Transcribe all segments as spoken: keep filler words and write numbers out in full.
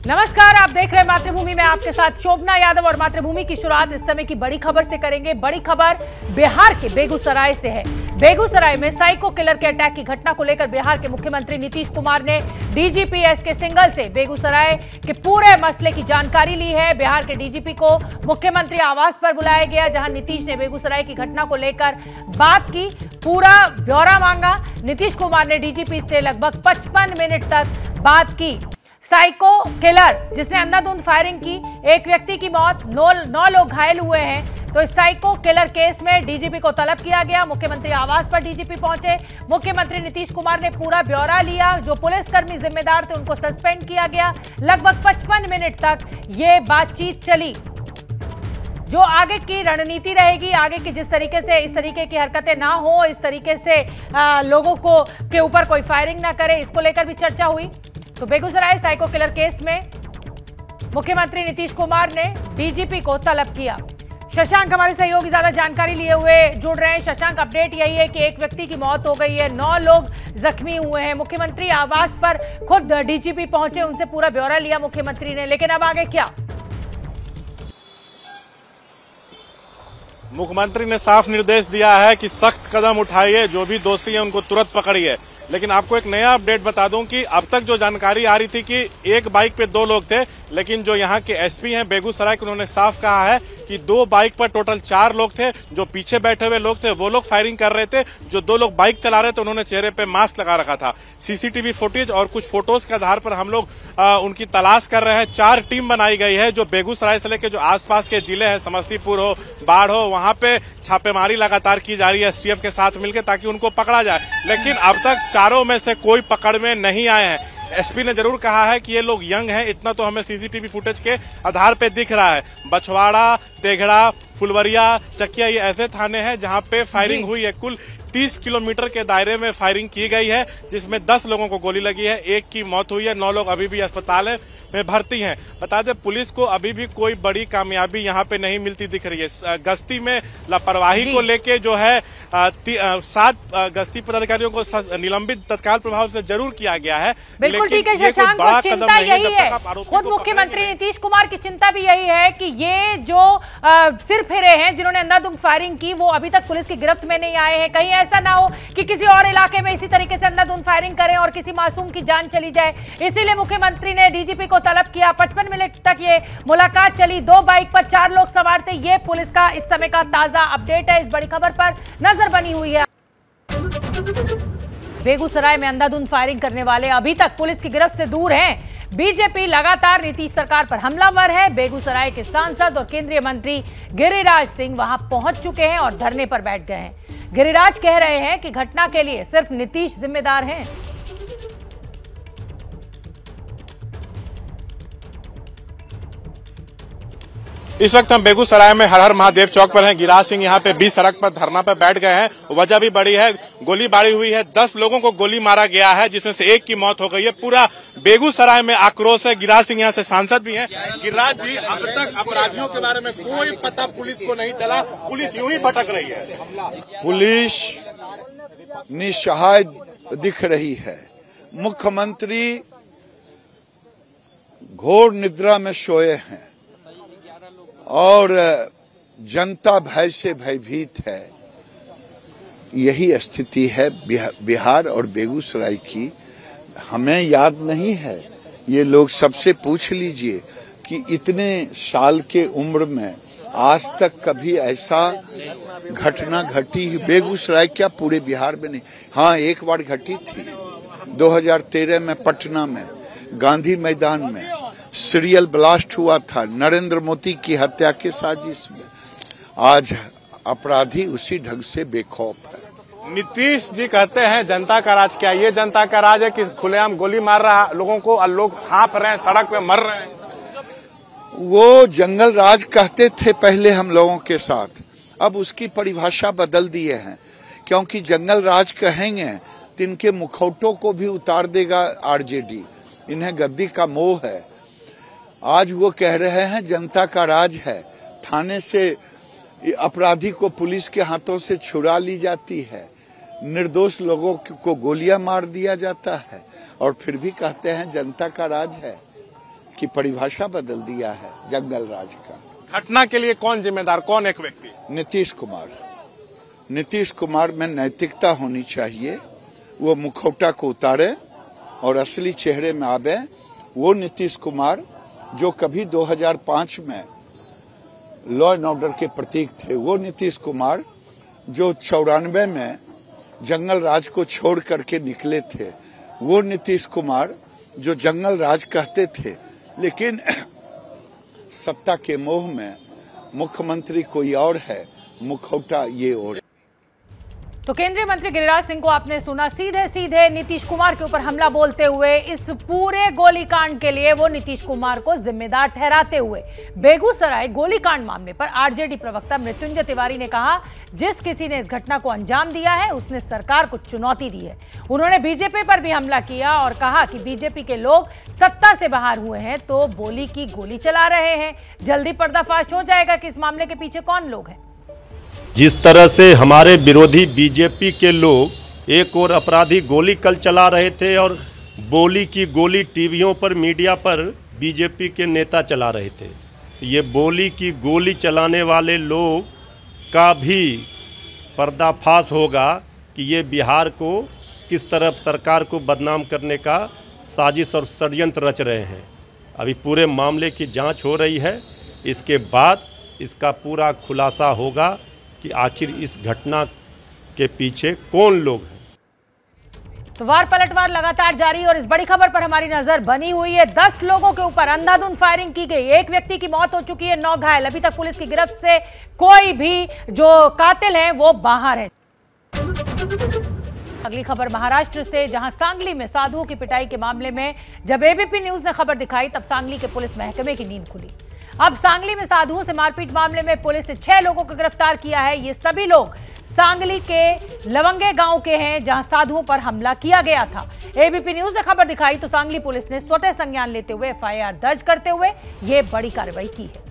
नमस्कार, आप देख रहे हैं मातृभूमि में आपके साथ शोभना यादव। और मातृभूमि की शुरुआत इस समय की बड़ी खबर से करेंगे। बड़ी खबर बिहार के बेगूसराय से है। बेगूसराय में साइको किलर के अटैक की घटना को लेकर बिहार के मुख्यमंत्री नीतीश कुमार ने डीजीपी एस के सिंघल से बेगूसराय के पूरे मसले की जानकारी ली है। बिहार के डीजीपी को मुख्यमंत्री आवास पर बुलाया गया, जहां नीतीश ने बेगूसराय की घटना को लेकर बात की, पूरा ब्यौरा मांगा। नीतीश कुमार ने डीजीपी से लगभग पचपन मिनट तक बात की। साइको किलर जिसने अंधाधुंध फायरिंग की, एक व्यक्ति की मौत, नौ नौ लोग घायल हुए हैं। तो इस साइको किलर केस में डीजीपी को तलब किया गया। मुख्यमंत्री आवास पर डीजीपी पहुंचे। मुख्यमंत्री नीतीश कुमार ने पूरा ब्यौरा लिया। जो पुलिसकर्मी जिम्मेदार थे उनको सस्पेंड किया गया। लगभग पचपन मिनट तक ये बातचीत चली। जो आगे की रणनीति रहेगी, आगे की जिस तरीके से इस तरीके की हरकतें ना हो, इस तरीके से आ, लोगों को के ऊपर कोई फायरिंग ना करे, इसको लेकर भी चर्चा हुई। तो बेगूसराय साइको किलर केस में मुख्यमंत्री नीतीश कुमार ने डीजीपी को तलब किया। शशांक हमारे सहयोगी ज्यादा जानकारी लिए हुए जुड़ रहे हैं। शशांक, अपडेट यही है कि एक व्यक्ति की मौत हो गई है, नौ लोग जख्मी हुए हैं। मुख्यमंत्री आवास पर खुद डीजीपी पहुंचे, उनसे पूरा ब्यौरा लिया मुख्यमंत्री ने, लेकिन अब आगे क्या? मुख्यमंत्री ने साफ निर्देश दिया है कि सख्त कदम उठाइए, जो भी दोषी है उनको तुरंत पकड़िए। लेकिन आपको एक नया अपडेट बता दूं कि अब तक जो जानकारी आ रही थी कि एक बाइक पे दो लोग थे, लेकिन जो यहाँ के एसपी हैं बेगूसराय के, उन्होंने साफ कहा है कि दो बाइक पर टोटल चार लोग थे। जो पीछे बैठे हुए लोग थे वो लोग फायरिंग कर रहे थे। जो दो लोग बाइक चला रहे थे उन्होंने चेहरे पे मास्क लगा रखा था। सीसीटीवी फुटेज और कुछ फोटोज के आधार पर हम लोग आ, उनकी तलाश कर रहे हैं। चार टीम बनाई गई है जो बेगूसराय से लेकर जो आसपास के जिले हैं, समस्तीपुर हो, बाढ़ हो, वहां पे छापेमारी लगातार की जा रही है एसटीएफ के साथ मिलकर, ताकि उनको पकड़ा जाए। लेकिन अब तक चारों में से कोई पकड़ में नहीं आए हैं। एसपी ने जरूर कहा है कि ये लोग यंग हैं, इतना तो हमें सीसीटीवी फुटेज के आधार पे दिख रहा है। बछवाड़ा, तेघड़ा, फुलवरिया, चकिया, ये ऐसे थाने हैं जहां पे फायरिंग हुई है। कुल तीस किलोमीटर के दायरे में फायरिंग की गई है, जिसमें दस लोगों को गोली लगी है, एक की मौत हुई है, नौ लोग अभी भी अस्पताल में भर्ती हैं। बता दें, पुलिस को अभी भी कोई बड़ी कामयाबी यहाँ पे नहीं मिलती दिख रही है। गश्ती में लापरवाही को लेके जो है सात गश्ती पदाधिकारियों को निलंबित तत्काल प्रभाव से जरूर किया गया है। बिल्कुल ठीक है शशांक, और चिंता यही है, खुद मुख्यमंत्री नीतीश कुमार की चिंता भी यही है कि ये जो सिर फेरे हैं जिन्होंने अंधाधुंध फायरिंग की, वो अभी तक पुलिस की गिरफ्त में नहीं आए हैं। कहीं ऐसा ना हो कि किसी और इलाके में इसी तरीके से अंधाधुंध फायरिंग करें और किसी मासूम की जान चली जाए। इसीलिए मुख्यमंत्री ने डीजीपी को तलब किया। पचपन मिनट तक ये मुलाकात चली। दो बाइक पर चार लोग सवार थे। ये पुलिस का इस समय का ताजा अपडेट है। इस बड़ी खबर पर नजर बनी हुई है। बेगूसराय में अंधाधुंध फायरिंग करने वाले अभी तक पुलिस की गिरफ्त से दूर हैं। बीजेपी लगातार नीतीश सरकार पर हमलावर है। बेगूसराय के सांसद और केंद्रीय मंत्री गिरिराज सिंह वहां पहुंच चुके हैं और धरने पर बैठ गए हैं। गिरिराज कह रहे हैं कि घटना के लिए सिर्फ नीतीश जिम्मेदार हैं। इस वक्त हम बेगूसराय में हर हर महादेव चौक पर हैं। गिरिराज सिंह यहाँ पे बीच सड़क पर धरना पर बैठ गए हैं। वजह भी बड़ी है, गोलीबारी हुई है, दस लोगों को गोली मारा गया है, जिसमें से एक की मौत हो गई है। पूरा बेगूसराय में आक्रोश है। गिरिराज सिंह यहाँ से सांसद भी हैं। गिरिराज जी, अब तक अपराधियों के बारे में कोई पता पुलिस को नहीं चला, पुलिस यूं ही भटक रही है। पुलिस निस्सहाय दिख रही है। मुख्यमंत्री घोर निद्रा में सोए हैं और जनता भय से भयभीत है। यही स्थिति है बिहार और बेगूसराय की। हमें याद नहीं है, ये लोग सबसे पूछ लीजिए कि इतने साल के उम्र में आज तक कभी ऐसा घटना घटी बेगूसराय क्या पूरे बिहार में नहीं। हाँ, एक बार घटी थी दो हज़ार तेरह में पटना में गांधी मैदान में सीरियल ब्लास्ट हुआ था नरेंद्र मोदी की हत्या के साजिश में। आज अपराधी उसी ढंग से बेखौफ है। नीतीश जी कहते हैं जनता का राज। क्या ये जनता का राज है कि खुलेआम गोली मार रहा लोगों को और लोग हाँफ रहे हैं, सड़क पे मर रहे हैं? वो जंगल राज कहते थे पहले हम लोगों के साथ, अब उसकी परिभाषा बदल दिए हैं। क्योंकि जंगल राज कहेंगे तो इनके मुखौटों को भी उतार देगा आरजेडी। इन्हें गद्दी का मोह है। आज वो कह रहे हैं जनता का राज है। थाने से अपराधी को पुलिस के हाथों से छुड़ा ली जाती है, निर्दोष लोगों को गोलियां मार दिया जाता है और फिर भी कहते हैं जनता का राज है। की परिभाषा बदल दिया है जंगल राज का। घटना के लिए कौन जिम्मेदार, कौन एक व्यक्ति? नीतीश कुमार। नीतीश कुमार में नैतिकता होनी चाहिए, वो मुखौटा को उतारे और असली चेहरे में आवे। वो नीतीश कुमार जो कभी दो हज़ार पाँच में लॉ एंड ऑर्डर के प्रतीक थे, वो नीतीश कुमार जो चौरानवे में जंगल राज को छोड़ करके निकले थे, वो नीतीश कुमार जो जंगल राज कहते थे लेकिन सत्ता के मोह में मुख्यमंत्री कोई और है, मुखौटा ये और। तो केंद्रीय मंत्री गिरिराज सिंह को आपने सुना, सीधे सीधे नीतीश कुमार के ऊपर हमला बोलते हुए इस पूरे गोलीकांड के लिए वो नीतीश कुमार को जिम्मेदार ठहराते हुए बेगूसराय गोलीकांड मामले पर आरजेडी प्रवक्ता मृत्युंजय तिवारी ने कहा, जिस किसी ने इस घटना को अंजाम दिया है उसने सरकार को चुनौती दी है। उन्होंने बीजेपी पर भी हमला किया और कहा कि बीजेपी के लोग सत्ता से बाहर हुए हैं तो बोली की गोली चला रहे हैं। जल्दी पर्दाफाश हो जाएगा कि इस मामले के पीछे कौन लोग हैं। जिस तरह से हमारे विरोधी बीजेपी के लोग एक और अपराधी गोली कल चला रहे थे और बोली की गोली टीवियों पर, मीडिया पर बीजेपी के नेता चला रहे थे, तो ये बोली की गोली चलाने वाले लोग का भी पर्दाफाश होगा कि ये बिहार को किस तरफ सरकार को बदनाम करने का साजिश और षड्यंत्र रच रहे हैं। अभी पूरे मामले की जांच हो रही है, इसके बाद इसका पूरा खुलासा होगा कि आखिर इस घटना के पीछे कौन लोग हैं। तो वार पलटवार लगातार जारी और इस बड़ी खबर पर हमारी नजर बनी हुई है। दस लोगों के ऊपर अंधाधुंध फायरिंग की गई, एक व्यक्ति की मौत हो चुकी है, नौ घायल। अभी तक पुलिस की गिरफ्त से कोई भी जो कातिल हैं वो बाहर है। अगली खबर महाराष्ट्र से, जहां सांगली में साधुओं की पिटाई के मामले में जब एबीपी न्यूज ने खबर दिखाई तब सांगली के पुलिस महकमे की नींद खुली। अब सांगली में साधुओं से मारपीट मामले में पुलिस ने छह लोगों को गिरफ्तार किया है। ये सभी लोग सांगली के लवंगे गांव के हैं जहां साधुओं पर हमला किया गया था। एबीपी न्यूज ने खबर दिखाई तो सांगली पुलिस ने स्वतः संज्ञान लेते हुए एफआईआर दर्ज करते हुए ये बड़ी कार्रवाई की है।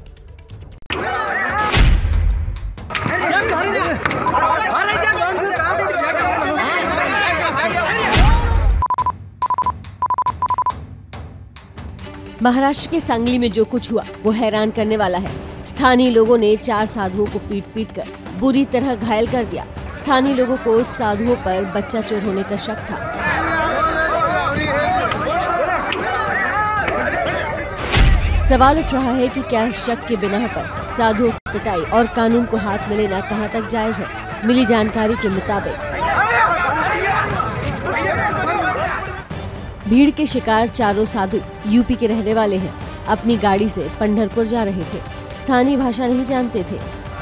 महाराष्ट्र के सांगली में जो कुछ हुआ वो हैरान करने वाला है। स्थानीय लोगों ने चार साधुओं को पीट पीट कर बुरी तरह घायल कर दिया। स्थानीय लोगों को साधुओं पर बच्चा चोर होने का शक था। सवाल उठ रहा है कि क्या शक के बिना पर साधुओं की पिटाई और कानून को हाथ में लेना कहां तक जायज है। मिली जानकारी के मुताबिक भीड़ के शिकार चारों साधु यूपी के रहने वाले हैं। अपनी गाड़ी से पंढरपुर जा रहे थे, स्थानीय भाषा नहीं जानते थे।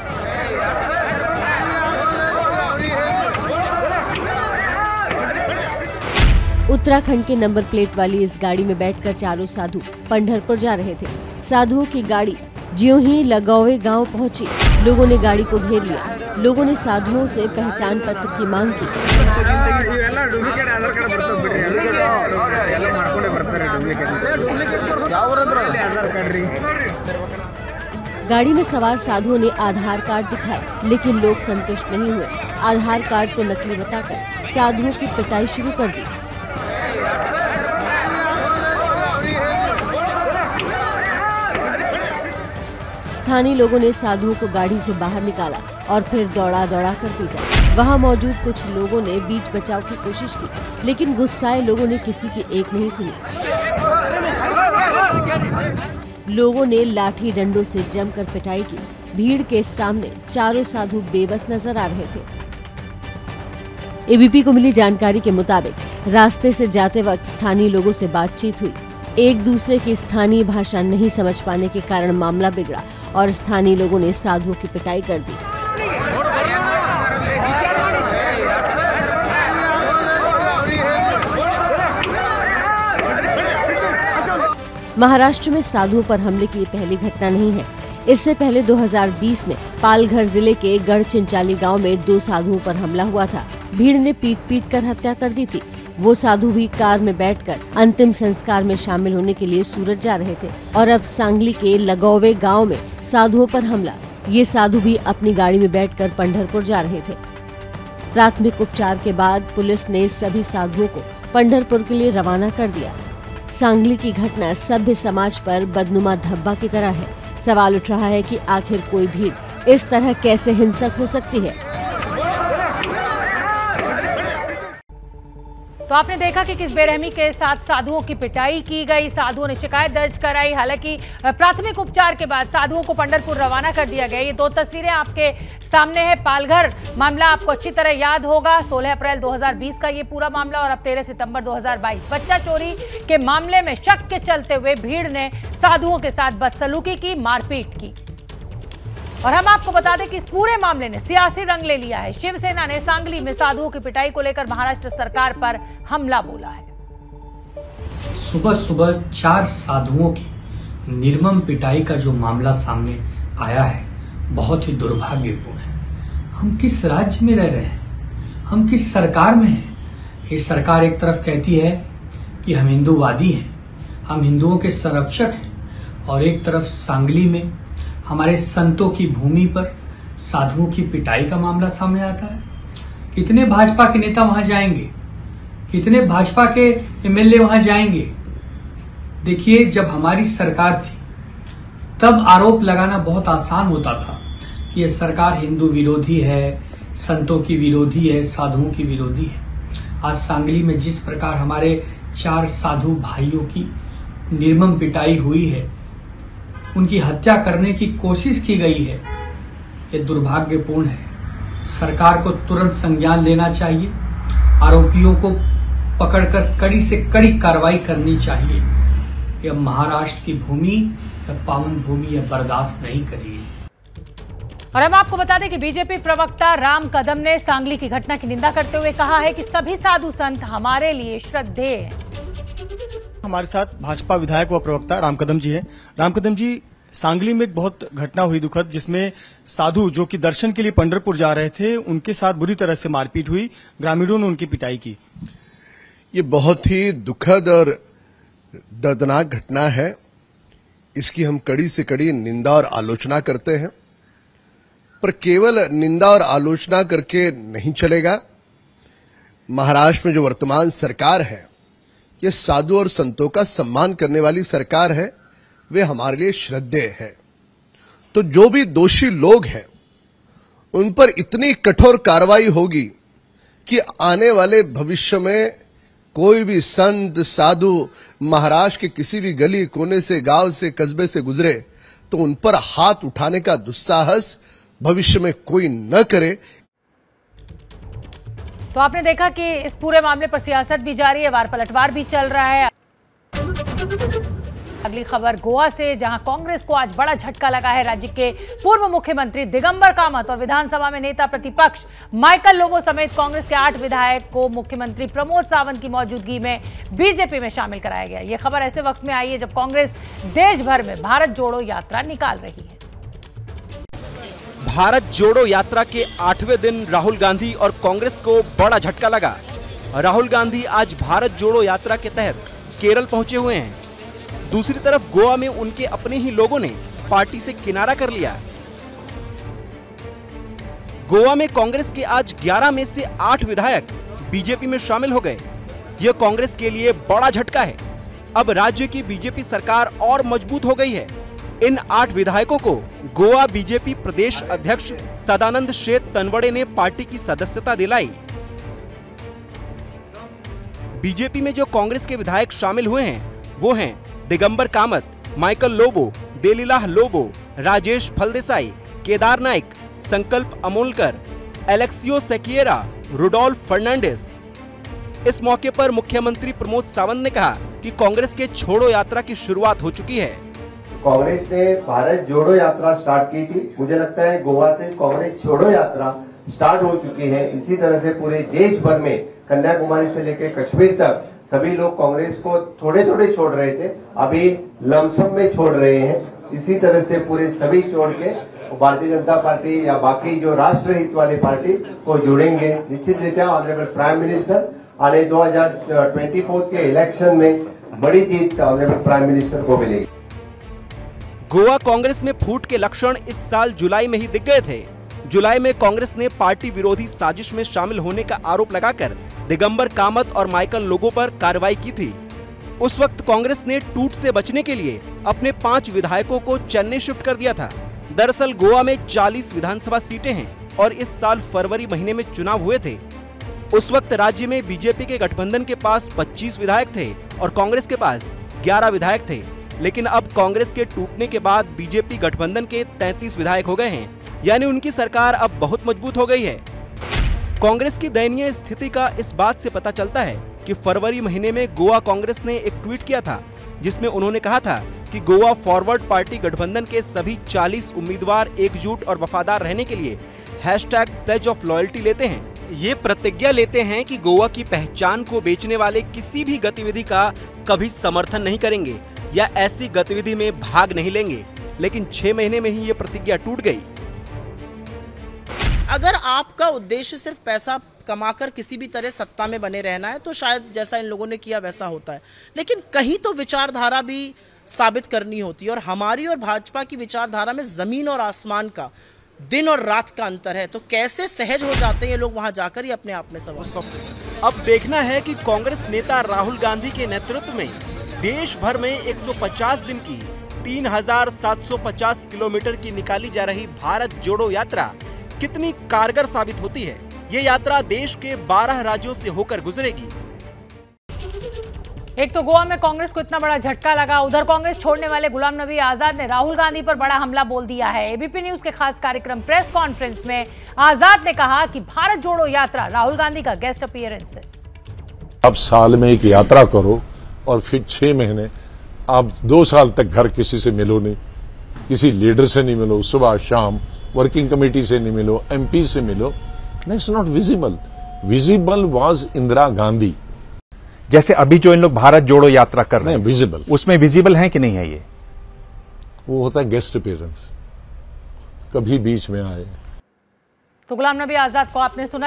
उत्तराखंड के नंबर प्लेट वाली इस गाड़ी में बैठकर चारों साधु पंढरपुर जा रहे थे। साधुओं की गाड़ी ज्यों ही लगौवे गांव पहुंची, लोगों ने गाड़ी को घेर लिया। लोगों ने साधुओं से पहचान पत्र की मांग की। गाड़ी में सवार साधुओं ने आधार कार्ड दिखाए, लेकिन लोग संतुष्ट नहीं हुए। आधार कार्ड को नकली बताकर साधुओं की पिटाई शुरू कर दी। स्थानीय लोगों ने साधुओं को गाड़ी से बाहर निकाला और फिर दौड़ा दौड़ा कर पीटा। वहां मौजूद कुछ लोगों ने बीच बचाव की कोशिश की, लेकिन गुस्साए लोगों ने किसी की एक नहीं सुनी। लोगों ने लाठी डंडों से जमकर पिटाई की। भीड़ के सामने चारों साधु बेबस नजर आ रहे थे। एबीपी को मिली जानकारी के मुताबिक रास्ते से जाते वक्त स्थानीय लोगों से बातचीत हुई। एक दूसरे की स्थानीय भाषा नहीं समझ पाने के कारण मामला बिगड़ा और स्थानीय लोगों ने साधुओं की पिटाई कर दी। महाराष्ट्र में साधुओं पर हमले की ये पहली घटना नहीं है। इससे पहले दो हज़ार बीस में पालघर जिले के गढ़चिंचाली गांव में दो साधुओं पर हमला हुआ था। भीड़ ने पीट पीट कर हत्या कर दी थी। वो साधु भी कार में बैठकर अंतिम संस्कार में शामिल होने के लिए सूरत जा रहे थे। और अब सांगली के लगौवे गांव में साधुओं पर हमला। ये साधु भी अपनी गाड़ी में बैठकर पंढरपुर जा रहे थे। प्राथमिक उपचार के बाद पुलिस ने सभी साधुओं को पंढरपुर के लिए रवाना कर दिया। सांगली की घटना सभ्य समाज पर बदनुमा धब्बा की तरह है। सवाल उठ रहा है कि आखिर कोई भीड़ इस तरह कैसे हिंसक हो सकती है। तो आपने देखा कि किस बेरहमी के साथ साधुओं की पिटाई की गई। साधुओं ने शिकायत दर्ज कराई। हालांकि प्राथमिक उपचार के बाद साधुओं को पंढरपुर रवाना कर दिया गया। ये दो तस्वीरें आपके सामने है। पालघर मामला आपको अच्छी तरह याद होगा। सोलह अप्रैल दो हज़ार बीस का ये पूरा मामला और अब तेरह सितंबर दो हज़ार बाईस। बच्चा चोरी के मामले में शक के चलते हुए भीड़ ने साधुओं के साथ बदसलूकी की, मारपीट की। और हम आपको बता दें कि इस पूरे मामले ने सियासी रंग ले लिया है। शिवसेना ने सांगली में साधुओं की पिटाई को लेकर महाराष्ट्र सरकार पर हमला बोला है। सुबह सुबह चार साधुओं की निर्मम पिटाई का जो मामला सामने आया है, बहुत ही दुर्भाग्यपूर्ण है। हम किस राज्य में रह रहे हैं? हम किस सरकार में हैं? ये सरकार एक तरफ कहती है कि हम हिंदूवादी हैं, हम हिंदुओं के संरक्षक हैं, और एक तरफ सांगली में हमारे संतों की भूमि पर साधुओं की पिटाई का मामला सामने आता है। कितने भाजपा के नेता वहां जाएंगे? कितने भाजपा के एमएलए वहां जाएंगे? देखिए, जब हमारी सरकार थी तब आरोप लगाना बहुत आसान होता था कि यह सरकार हिंदू विरोधी है, संतों की विरोधी है, साधुओं की विरोधी है। आज सांगली में जिस प्रकार हमारे चार साधु भाइयों की निर्मम पिटाई हुई है, उनकी हत्या करने की कोशिश की गई है, ये दुर्भाग्यपूर्ण है। सरकार को तुरंत संज्ञान लेना चाहिए। आरोपियों को पकड़कर कड़ी से कड़ी कार्रवाई करनी चाहिए। यह महाराष्ट्र की भूमि, यह पावन भूमि, यह बर्दाश्त नहीं करेगी। और हम आपको बता दें कि बीजेपी प्रवक्ता राम कदम ने सांगली की घटना की निंदा करते हुए कहा है कि सभी साधु संत हमारे लिए श्रद्धेय हैं। हमारे साथ भाजपा विधायक व प्रवक्ता राम कदम जी हैं। राम कदम जी, सांगली में एक बहुत घटना हुई दुखद, जिसमें साधु जो कि दर्शन के लिए पंढरपुर जा रहे थे, उनके साथ बुरी तरह से मारपीट हुई, ग्रामीणों ने उनकी पिटाई की। ये बहुत ही दुखद और दर्दनाक घटना है। इसकी हम कड़ी से कड़ी निंदा और आलोचना करते हैं, पर केवल निंदा और आलोचना करके नहीं चलेगा। महाराष्ट्र में जो वर्तमान सरकार है, ये साधु और संतों का सम्मान करने वाली सरकार है, वे हमारे लिए श्रद्धेय है। तो जो भी दोषी लोग हैं उन पर इतनी कठोर कार्रवाई होगी कि आने वाले भविष्य में कोई भी संत साधु महाराष्ट्र के किसी भी गली कोने से, गांव से, कस्बे से गुजरे तो उन पर हाथ उठाने का दुस्साहस भविष्य में कोई न करे। तो आपने देखा कि इस पूरे मामले पर सियासत भी जारी है, वार पलटवार भी चल रहा है। अगली खबर गोवा से, जहां कांग्रेस को आज बड़ा झटका लगा है। राज्य के पूर्व मुख्यमंत्री दिगंबर कामत और विधानसभा में नेता प्रतिपक्ष माइकल लोबो समेत कांग्रेस के आठ विधायक को मुख्यमंत्री प्रमोद सावंत की मौजूदगी में बीजेपी में शामिल कराया गया। यह खबर ऐसे वक्त में आई है जब कांग्रेस देश भर में भारत जोड़ो यात्रा निकाल रही है। भारत जोड़ो यात्रा के आठवें दिन राहुल गांधी और कांग्रेस को बड़ा झटका लगा। राहुल गांधी आज भारत जोड़ो यात्रा के तहत केरल पहुंचे हुए हैं। दूसरी तरफ गोवा में उनके अपने ही लोगों ने पार्टी से किनारा कर लिया। गोवा में कांग्रेस के आज ग्यारह में से आठ विधायक बीजेपी में शामिल हो गए। यह कांग्रेस के लिए बड़ा झटका है। अब राज्य की बीजेपी सरकार और मजबूत हो गई है। इन आठ विधायकों को गोवा बीजेपी प्रदेश अध्यक्ष सदानंद शेठ तनवड़े ने पार्टी की सदस्यता दिलाई। बीजेपी में जो कांग्रेस के विधायक शामिल हुए हैं वो हैं दिगंबर कामत, माइकल लोबो, देलीलाह लोबो, राजेश फलदेसाई, केदार नाइक, संकल्प अमोलकर, एलेक्सियो सेकिएरा, रुडोल्फ फर्नांडिस। इस मौके पर मुख्यमंत्री प्रमोद सावंत ने कहा कि कांग्रेस के छोड़ो यात्रा की शुरुआत हो चुकी है। कांग्रेस ने भारत जोड़ो यात्रा स्टार्ट की थी। मुझे लगता है गोवा से कांग्रेस छोड़ो यात्रा स्टार्ट हो चुकी है। इसी तरह से पूरे देश भर में कन्याकुमारी से लेकर कश्मीर तक सभी लोग कांग्रेस को थोड़े थोड़े छोड़ रहे थे, अभी लमसम में छोड़ रहे हैं। इसी तरह से पूरे सभी छोड़ के भारतीय जनता पार्टी या बाकी जो राष्ट्रहित वाली पार्टी को जुड़ेंगे। निश्चित रीत्या ऑनरेबल प्राइम मिनिस्टर आने दो हजार चौबीस के इलेक्शन में बड़ी जीत ऑनरेबल प्राइम मिनिस्टर को मिलेगी। गोवा कांग्रेस में फूट के लक्षण इस साल जुलाई में ही दिख गए थे। जुलाई में कांग्रेस ने पार्टी विरोधी साजिश में शामिल होने का आरोप लगाकर दिगंबर कामत और माइकल लोबो पर कार्रवाई की थी। उस वक्त कांग्रेस ने टूट से बचने के लिए अपने पांच विधायकों को चेन्नई शिफ्ट कर दिया था। दरअसल गोवा में चालीस विधानसभा सीटें हैं और इस साल फरवरी महीने में चुनाव हुए थे। उस वक्त राज्य में बीजेपी के गठबंधन के पास पच्चीस विधायक थे और कांग्रेस के पास ग्यारह विधायक थे। लेकिन अब कांग्रेस के टूटने के बाद बीजेपी गठबंधन के तैंतीस विधायक हो गए हैं, यानी उनकी सरकार अब बहुत मजबूत हो गई है। कांग्रेस की दयनीय स्थिति का इस बात से पता चलता है कि फरवरी महीने में गोवा कांग्रेस ने एक ट्वीट किया था, जिसमें उन्होंने कहा था कि गोवा फॉरवर्ड पार्टी गठबंधन के सभी चालीस उम्मीदवार एकजुट और वफादार रहने के लिए हैशटैग प्लेज ऑफ लॉयल्टी लेते हैं। ये प्रतिज्ञा लेते हैं कि गोवा की पहचान को बेचने वाले किसी भी गतिविधि का कभी समर्थन नहीं करेंगे या ऐसी गतिविधि में भाग नहीं लेंगे। लेकिन छह महीने में ही ये प्रतिज्ञा टूट गई। अगर आपका उद्देश्य सिर्फ पैसा कमाकर किसी भी तरह सत्ता में बने रहना है तो शायद जैसा इन लोगों ने किया वैसा होता है, लेकिन कहीं तो विचारधारा भी साबित करनी होती है। और हमारी और भाजपा की विचारधारा में जमीन और आसमान का, दिन और रात का अंतर है। तो कैसे सहज हो जाते हैं ये लोग वहां जाकर, ही अपने आप में सवाल। अब देखना है कि कांग्रेस नेता राहुल गांधी के नेतृत्व में देश भर में एक सौ पचास दिन की तीन हजार सात सौ पचास किलोमीटर की निकाली जा रही भारत जोड़ो यात्रा कितनी कारगर साबित होती है। ये यात्रा देश के बारह राज्यों से होकर गुजरेगी। एक तो गोवा में कांग्रेस को इतना बड़ा झटका लगा, उधर कांग्रेस छोड़ने वाले गुलाम नबी आजाद ने राहुल गांधी पर बड़ा हमला बोल दिया है। एबीपी न्यूज के खास कार्यक्रम प्रेस कॉन्फ्रेंस में आजाद ने कहा कि भारत जोड़ो यात्रा राहुल गांधी का गेस्ट अपीयरेंस है। आप साल में एक यात्रा करो और फिर छह महीने आप दो साल तक घर किसी से मिलो नहीं, किसी लीडर से नहीं मिलो, सुबह शाम वर्किंग कमेटी से नहीं मिलो, एमपी से मिलो। It's not visible. Visible was Indira Gandhi. जैसे अभी जो इन लोग भारत जोड़ो यात्रा कर रहे हैं, विजिबल, उसमें विजिबल है कि नहीं है? ये वो होता है गेस्ट अपीयरेंस, कभी बीच में आए। तो गुलाम नबी आजाद को आपने सुना।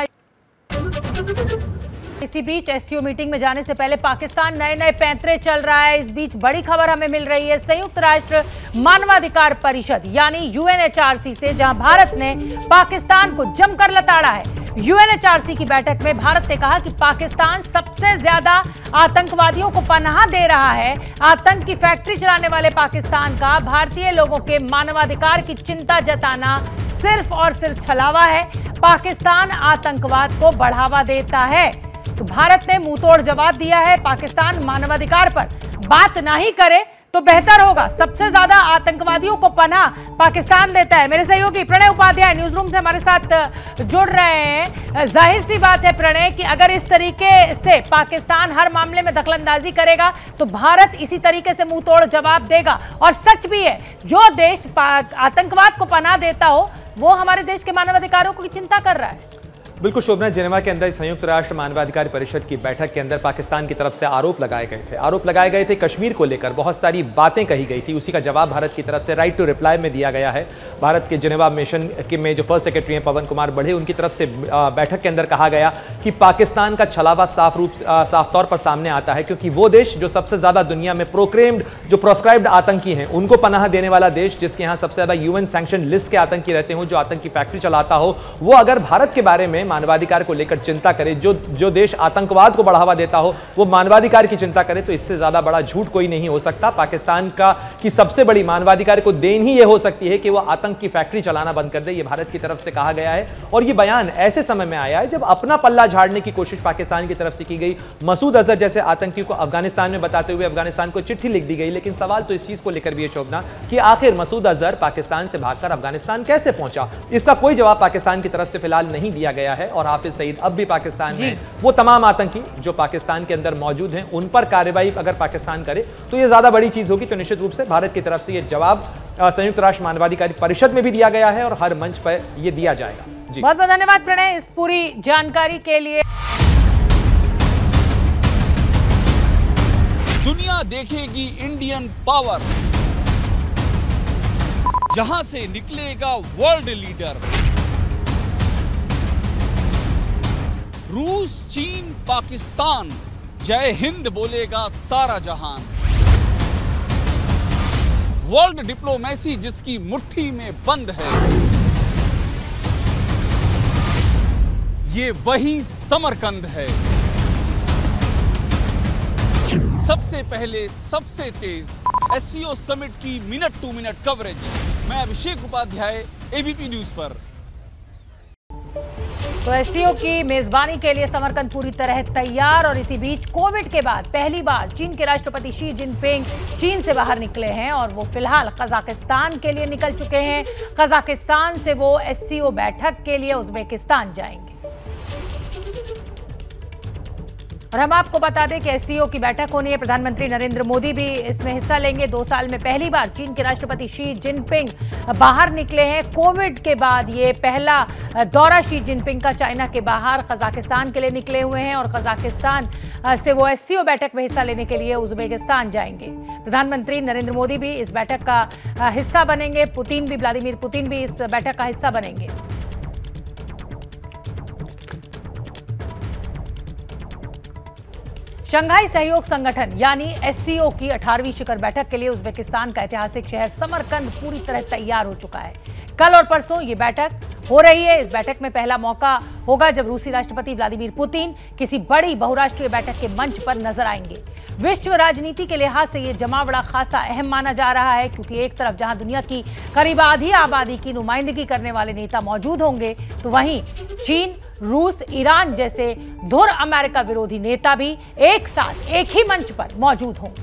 इसी बीच एससीओ मीटिंग में जाने से पहले पाकिस्तान नए नए पैंतरे चल रहा है। इस बीच बड़ी खबर हमें मिल रही है संयुक्त राष्ट्र मानवाधिकार परिषद यानी यूएनएचआरसी से, जहां भारत ने पाकिस्तान को जमकर लताड़ा है। यूएनएचआरसी की बैठक में भारत ने कहा कि पाकिस्तान सबसे ज्यादा आतंकवादियों को पनाह दे रहा है। आतंक की फैक्ट्री चलाने वाले पाकिस्तान का भारतीय लोगों के मानवाधिकार की चिंता जताना सिर्फ और सिर्फ छलावा है। पाकिस्तान आतंकवाद को बढ़ावा देता है। तो भारत ने मुंहतोड़ जवाब दिया है। पाकिस्तान मानवाधिकार पर बात नहीं करे तो बेहतर होगा। सबसे ज्यादा आतंकवादियों को पनाह पाकिस्तान देता है। मेरे सहयोगी प्रणय उपाध्याय न्यूज रूम से हमारे साथ जुड़ रहे हैं। जाहिर सी बात है प्रणय कि अगर इस तरीके से पाकिस्तान हर मामले में दखलंदाजी करेगा तो भारत इसी तरीके से मुंहतोड़ जवाब देगा। और सच भी है, जो देश आतंकवाद को पनाह देता हो वो हमारे देश के मानवाधिकारों की चिंता कर रहा है। बिल्कुल शोभना, जिनेवा के अंदर संयुक्त राष्ट्र मानवाधिकार परिषद की बैठक के अंदर पाकिस्तान की तरफ से आरोप लगाए गए थे आरोप लगाए गए थे कश्मीर को लेकर बहुत सारी बातें कही गई थी। उसी का जवाब भारत की तरफ से राइट टू रिप्लाई में दिया गया है। भारत के जिनेवा मिशन के में जो फर्स्ट सेक्रेटरी हैं पवन कुमार बढ़े, उनकी तरफ से बैठक के अंदर कहा गया कि पाकिस्तान का छलावा साफ रूप साफ तौर पर सामने आता है, क्योंकि वो देश जो सबसे ज्यादा दुनिया में प्रोक्लेम्ड जो प्रोस्क्राइब्ड आतंकी हैं उनको पनाह देने वाला देश, जिसके यहाँ सबसे ज्यादा यूएन सैंक्शन लिस्ट के आतंकी रहते हो, जो आतंकी फैक्ट्री चलाता हो, वो अगर भारत के बारे में मानवाधिकार को लेकर चिंता करे, जो जो देश आतंकवाद को बढ़ावा देता हो वो मानवाधिकार की चिंता करे, तो इससे ज्यादा बड़ा झूठ कोई नहीं हो सकता। पाकिस्तान का की सबसे बड़ी मानवाधिकार को देन ही ये हो सकती है कि वो आतंक की फैक्ट्री चलाना बंद कर दे। ये भारत की तरफ से कहा गया है और ये बयान ऐसे समय में आया है जब अपना पल्ला झाड़ने की कोशिश पाकिस्तान की तरफ से की गई। मसूद अजहर जैसे आतंकी को अफगानिस्तान में बताते हुए अफगानिस्तान को चिट्ठी लिख दी गई। लेकिन सवाल तो इस चीज को लेकर भी है शोभना कि आखिर मसूद अजहर पाकिस्तान से भागकर अफगानिस्तान कैसे पहुंचा, इसका कोई जवाब पाकिस्तान की तरफ से फिलहाल नहीं दिया गया है। और हाफिज सईद अब भी पाकिस्तान में, वो तमाम आतंकी जो पाकिस्तान के अंदर मौजूद हैं उन पर कार्रवाई अगर पाकिस्तान करे तो ये ज्यादा बड़ी चीज होगी। तो निश्चित रूप से भारत की तरफ से ये जवाब संयुक्त राष्ट्र मानवाधिकार परिषद में भी दिया गया है और हर मंच पर यह दिया जाएगा। जी बहुत बहुत धन्यवाद प्रणय इस पूरी जानकारी के लिए। दुनिया देखेगी इंडियन पावर, जहां से निकलेगा वर्ल्ड लीडर। रूस, चीन, पाकिस्तान, जय हिंद बोलेगा सारा जहान। वर्ल्ड डिप्लोमेसी जिसकी मुट्ठी में बंद है, ये वही समरकंद है। सबसे पहले सबसे तेज एससीओ समिट की मिनट टू मिनट कवरेज। मैं अभिषेक उपाध्याय, एबीपी न्यूज पर। तो एससीओ की मेजबानी के लिए समरकंद पूरी तरह तैयार। और इसी बीच कोविड के बाद पहली बार चीन के राष्ट्रपति शी जिनपिंग चीन से बाहर निकले हैं और वो फिलहाल कजाकिस्तान के लिए निकल चुके हैं। कजाकिस्तान से वो एससीओ बैठक के लिए उज्बेकिस्तान जाएंगे। और हम आपको बता दें कि एससीओ की बैठक होनी है। प्रधानमंत्री नरेंद्र मोदी भी इसमें हिस्सा लेंगे। दो साल में पहली बार चीन के राष्ट्रपति शी जिनपिंग बाहर निकले हैं। कोविड के बाद ये पहला दौरा शी जिनपिंग का चाइना के बाहर कजाकिस्तान के लिए निकले हुए हैं और कजाकिस्तान से वो एससीओ बैठक में हिस्सा लेने के लिए उज्बेकिस्तान जाएंगे। प्रधानमंत्री नरेंद्र मोदी भी इस बैठक का हिस्सा बनेंगे। पुतिन भी व्लादिमीर पुतिन भी इस बैठक का हिस्सा बनेंगे। शंघाई सहयोग संगठन यानी एससीओ की अठारहवीं शिखर बैठक के लिए उज्बेकिस्तान का ऐतिहासिक शहर समरकंद पूरी तरह तैयार हो चुका है। कल और परसों ये बैठक हो रही है। इस बैठक में पहला मौका होगा जब रूसी राष्ट्रपति व्लादिमीर पुतिन किसी बड़ी बहुराष्ट्रीय बैठक के मंच पर नजर आएंगे। विश्व राजनीति के लिहाज से ये जमावड़ा खासा अहम माना जा रहा है, क्योंकि एक तरफ जहां दुनिया की करीब आधी आबादी की नुमाइंदगी करने वाले नेता मौजूद होंगे, तो वहीं चीन, रूस, ईरान जैसे धुर अमेरिका विरोधी नेता भी एक साथ एक ही मंच पर मौजूद होंगे।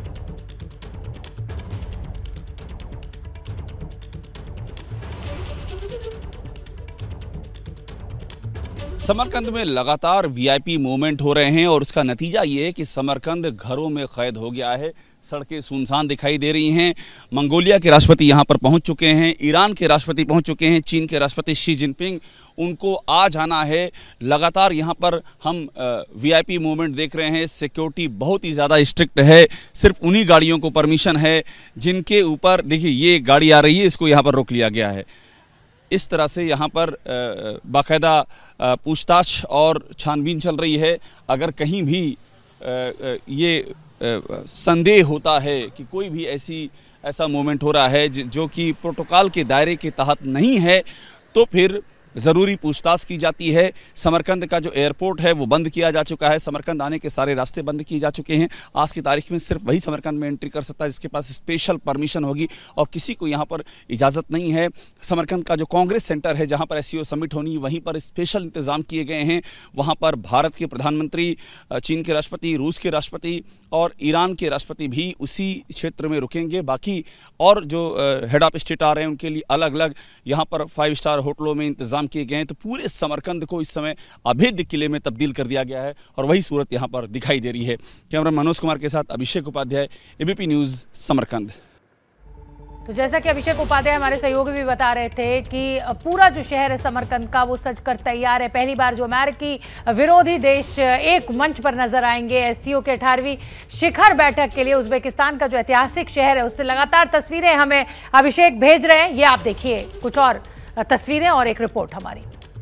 समरकंद में लगातार वीआईपी मूवमेंट हो रहे हैं और उसका नतीजा ये है कि समरकंद घरों में कैद हो गया है। सड़कें सुनसान दिखाई दे रही हैं। मंगोलिया के राष्ट्रपति यहां पर पहुंच चुके हैं, ईरान के राष्ट्रपति पहुंच चुके हैं, चीन के राष्ट्रपति शी जिनपिंग, उनको आ जाना है। लगातार यहां पर हम वीआईपी मूवमेंट देख रहे हैं। सिक्योरिटी बहुत ही ज़्यादा स्ट्रिक्ट है। सिर्फ उन्हीं गाड़ियों को परमिशन है जिनके ऊपर, देखिए ये गाड़ी आ रही है, इसको यहाँ पर रोक लिया गया है। इस तरह से यहाँ पर बाकायदा पूछताछ और छानबीन चल रही है। अगर कहीं भी ये संदेह होता है कि कोई भी ऐसी ऐसा मूवमेंट हो रहा है जो कि प्रोटोकॉल के दायरे के तहत नहीं है, तो फिर ज़रूरी पूछताछ की जाती है। समरकंद का जो एयरपोर्ट है वो बंद किया जा चुका है। समरकंद आने के सारे रास्ते बंद किए जा चुके हैं। आज की तारीख में सिर्फ वही समरकंद में एंट्री कर सकता है जिसके पास स्पेशल परमिशन होगी और किसी को यहाँ पर इजाज़त नहीं है। समरकंद का जो कांग्रेस सेंटर है जहाँ पर एससीओ समिट होनी, वहीं पर स्पेशल इंतज़ाम किए गए हैं। वहाँ पर भारत के प्रधानमंत्री, चीन के राष्ट्रपति, रूस के राष्ट्रपति और ईरान के राष्ट्रपति भी उसी क्षेत्र में रुकेंगे। बाकी और जो हेड ऑफ स्टेट आ रहे हैं उनके लिए अलग अलग यहाँ पर फाइव स्टार होटलों में इंतजाम किए गए हैं। तो पूरे समरकंद को इस समय अभेद्य किले में तब्दील कर दिया गया है और वही सूरत यहाँ पर दिखाई दे रही है। कैमरा मनोज कुमार के साथ अभिषेक उपाध्याय, एबीपी न्यूज, समरकंद। तो जैसा कि अभिषेक उपाध्याय हमारे सहयोगी भी बता रहे थे कि पूरा जो शहर है समरकंद का वो सज कर तैयार है। पहली बार जो अमेरिकी विरोधी देश एक मंच पर नजर आएंगे। एससीओ के अठारहवीं शिखर बैठक के लिए उज्बेकिस्तान का जो ऐतिहासिक शहर है उससे लगातार तस्वीरें हमें अभिषेक भेज रहे हैं। ये आप देखिए कुछ और तस्वीरें और एक रिपोर्ट हमारी।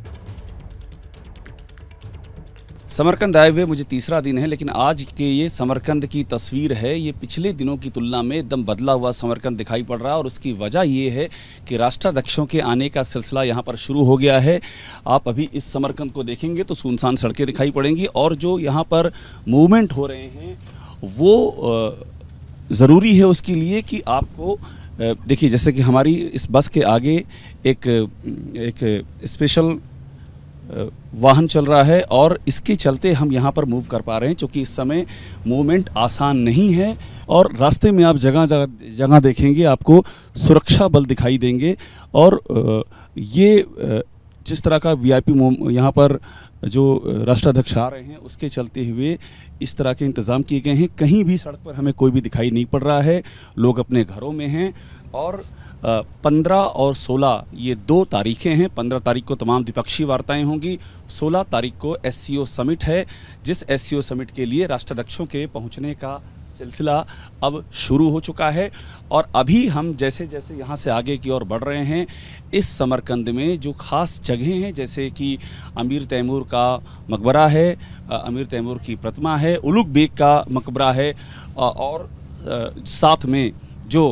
समरकंद आए हुए मुझे तीसरा दिन है, लेकिन आज के ये समरकंद की तस्वीर है, ये पिछले दिनों की तुलना में एकदम बदला हुआ समरकंद दिखाई पड़ रहा है और उसकी वजह ये है कि राष्ट्राध्यक्षों के आने का सिलसिला यहाँ पर शुरू हो गया है। आप अभी इस समरकंद को देखेंगे तो सुनसान सड़कें दिखाई पड़ेंगी और जो यहाँ पर मूवमेंट हो रहे हैं वो ज़रूरी है उसके लिए कि आपको देखिए, जैसे कि हमारी इस बस के आगे एक एक स्पेशल वाहन चल रहा है और इसके चलते हम यहाँ पर मूव कर पा रहे हैं, क्योंकि इस समय मूवमेंट आसान नहीं है। और रास्ते में आप जगह जगह जगह देखेंगे आपको सुरक्षा बल दिखाई देंगे और ये जिस तरह का वीआईपी यहाँ पर जो राष्ट्राध्यक्ष आ रहे हैं उसके चलते हुए इस तरह के इंतज़ाम किए गए हैं। कहीं भी सड़क पर हमें कोई भी दिखाई नहीं पड़ रहा है, लोग अपने घरों में हैं। और पंद्रह और सोलह ये दो तारीखें हैं। पंद्रह तारीख को तमाम द्विपक्षीय वार्ताएं होंगी, सोलह तारीख को एससीओ समिट है, जिस एससीओ समिट के लिए राष्ट्राध्यक्षों के पहुंचने का सिलसिला अब शुरू हो चुका है। और अभी हम जैसे जैसे यहाँ से आगे की ओर बढ़ रहे हैं, इस समरकंद में जो ख़ास जगहें हैं जैसे कि अमीर तैमूर का मकबरा है, अमीर तैमूर की प्रतिमा है, उलुग बेग का मकबरा है और साथ में जो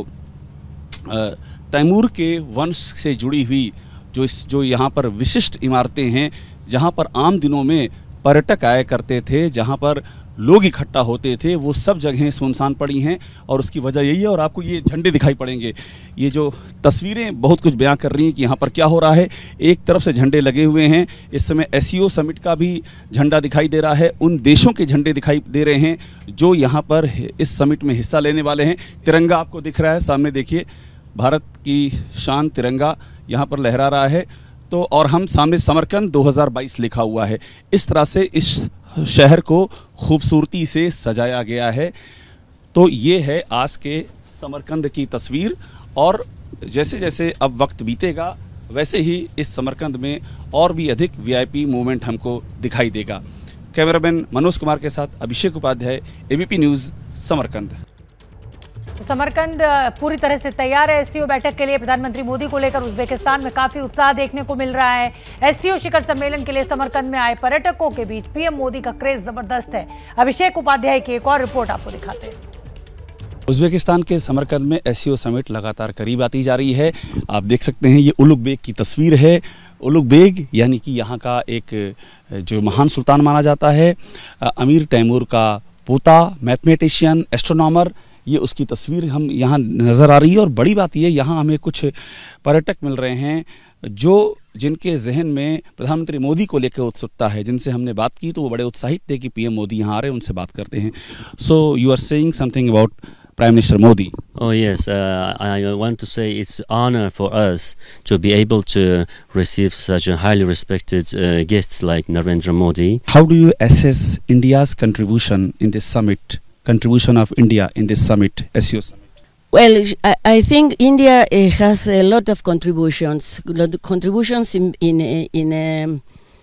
तैमूर के वंश से जुड़ी हुई जो इस जो यहाँ पर विशिष्ट इमारतें हैं, जहाँ पर आम दिनों में पर्यटक आया करते थे, जहाँ पर लोग इकट्ठा होते थे वो सब जगहें सुनसान पड़ी हैं और उसकी वजह यही है। और आपको ये झंडे दिखाई पड़ेंगे, ये जो तस्वीरें बहुत कुछ बयां कर रही हैं कि यहाँ पर क्या हो रहा है। एक तरफ से झंडे लगे हुए हैं, इस समय एससीओ समिट का भी झंडा दिखाई दे रहा है, उन देशों के झंडे दिखाई दे रहे हैं जो यहाँ पर इस समिट में हिस्सा लेने वाले हैं। तिरंगा आपको दिख रहा है सामने, देखिए भारत की शान तिरंगा यहाँ पर लहरा रहा है। तो और हम सामने समरकंद दो हज़ार बाईस लिखा हुआ है। इस तरह से इस शहर को खूबसूरती से सजाया गया है। तो ये है आज के समरकंद की तस्वीर और जैसे जैसे अब वक्त बीतेगा वैसे ही इस समरकंद में और भी अधिक वीआईपी मूवमेंट हमको दिखाई देगा। कैमरामैन मनोज कुमार के साथ Abhishek Upadhyay, ABP news, Samarkand. Samarkand पूरी तरह से तैयार है एससीओ बैठक के लिए। प्रधानमंत्री मोदी को लेकर उज्बेकिस्तान में काफी उत्साह देखने को मिल रहा है। एससीओ शिखर सम्मेलन के लिए समरकंद में आए पर्यटकों के बीच पीएम मोदी का क्रेज जबरदस्त है। अभिषेक उपाध्याय की एक और रिपोर्ट आपको दिखाते हैं। उज्बेकिस्तान के समरकंद में एससीओ समिट लगातार करीब आती जा रही है। आप देख सकते हैं ये उलुग बेग की तस्वीर है। उलुग बेग यानी कि यहाँ का एक जो महान सुल्तान माना जाता है, अमीर तैमूर का पोता, मैथमेटिशियन, एस्ट्रोनॉमर, ये उसकी तस्वीर हम यहाँ नज़र आ रही है। और बड़ी बात ये, यहाँ हमें कुछ पर्यटक मिल रहे हैं जो जिनके जहन में प्रधानमंत्री मोदी को लेकर उत्सुकता है। जिनसे हमने बात की तो वो बड़े उत्साहित थे कि पीएम मोदी यहाँ आ रहे हैं, उनसे बात करते हैं। So you are saying something about Prime Minister Modi. Oh yes, uh, I want to say it's honor for us to be able to receive such a highly respected uh, guests like Narendra Modi. How do you assess India's contribution in this summit? Contribution of India in this summit, S C O summit? Well, I, I think India uh, has a lot of contributions. Lot of contributions in in in um,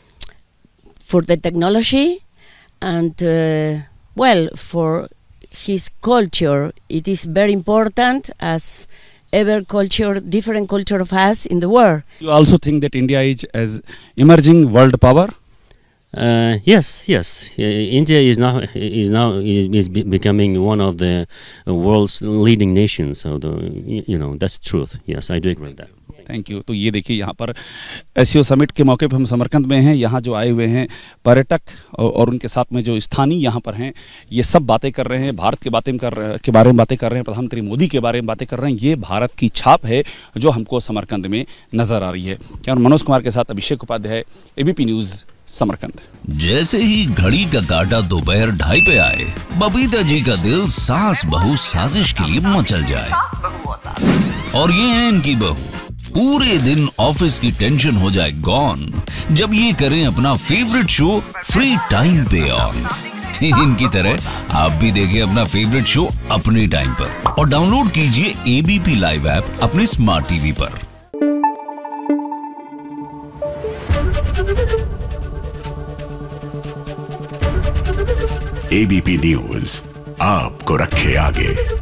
for the technology, and uh, well for his culture. It is very important as ever culture, different culture of us in the world. You also think that India is as emerging world power? Uh, yes, yes. Uh, India is now is now is, is be becoming one of the world's leading nations. So the, you know that's the truth. Yes, I do agree with that. Thank you. तो ये देखिए यहाँ पर SCO summit के मौके पर हम समरकंद में हैं। यहाँ जो आए हुए हैं पर्यटक और उनके साथ में जो स्थानीय यहाँ पर हैं, ये सब बातें कर रहे हैं, भारत के बातें कर के बारे में बातें कर रहे हैं, प्रधानमंत्री मोदी के बारे में बातें कर रहे हैं। ये भारत की छाप है जो हमको समरकंद में नजर आ रही है। क्या मनोज कुमार के साथ अभिषेक उपाध्याय, एबीपी न्यूज़, समरकंद। जैसे ही घड़ी का काटा दोपहर ढाई पे आए, बबीता जी का दिल सास बहू साजिश के लिए मचल जाए। और ये है इनकी बहू, पूरे दिन ऑफिस की टेंशन हो जाए गॉन जब ये करें अपना फेवरेट शो फ्री टाइम पे ऑन। इनकी तरह आप भी देखें अपना फेवरेट शो अपने टाइम पर और डाउनलोड कीजिए एबीपी लाइव ऐप अपने स्मार्ट टीवी पर। एबीपी न्यूज आपको रखे आगे।